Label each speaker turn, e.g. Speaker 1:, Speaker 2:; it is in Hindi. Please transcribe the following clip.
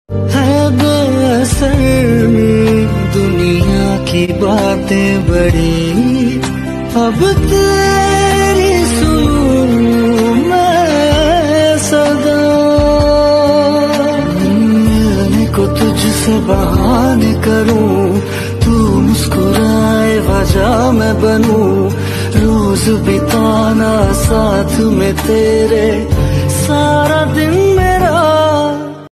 Speaker 1: है बेअसर में दुनिया की बातें बड़ी, अब तेरी सुनूं मैं सदा। मिलने को तुझसे बहाने करूं, तू मुस्कुराए वजह मैं बनूं। रोज बिताना साथ में तेरे, सारा दिन मेरा